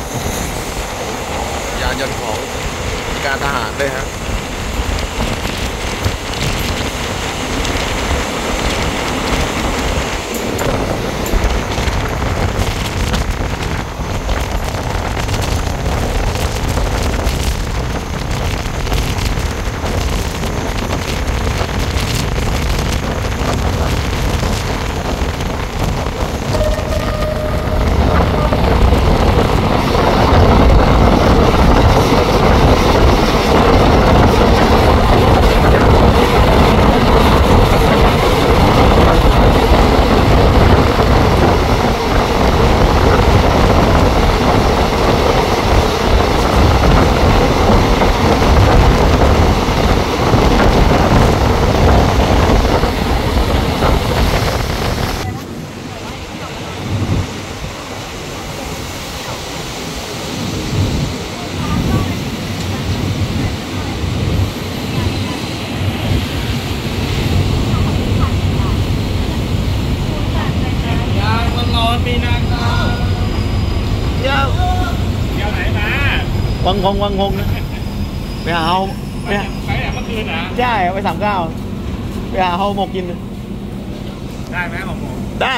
ยานยนต์ของการทหารด้วยฮะวังงนะไปหาเอาไปหาเมื่อคืนนะใช่ไป39ไปหาเอาหมกกินได้ไหมหมกได้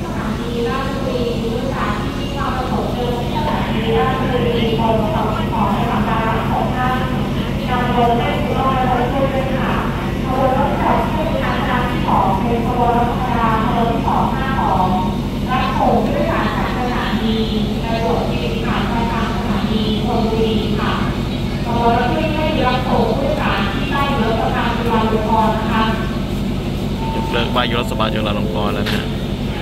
เลิกวายุรสบาลจุฬาลงกรณ์แล้วนะ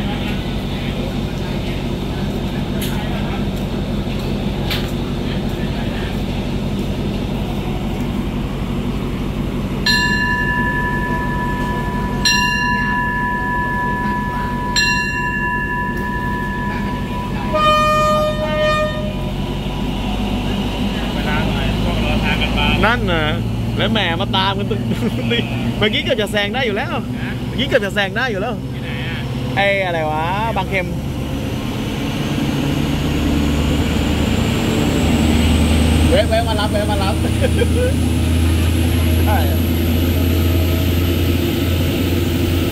นั่นนะแล้วแหมมาตามกันตึงเมื่อกี้เกือบจะแซงได้อยู่แล้วเมื่อกี้เกือบจะแซงได้อยู่แล้วไอ้อะไรวะบางเข็มแวะมารับใช่